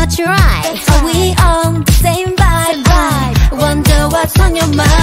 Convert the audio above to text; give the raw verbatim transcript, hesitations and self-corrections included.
not right. Are we on the same vibe? Wonder what's on your mind.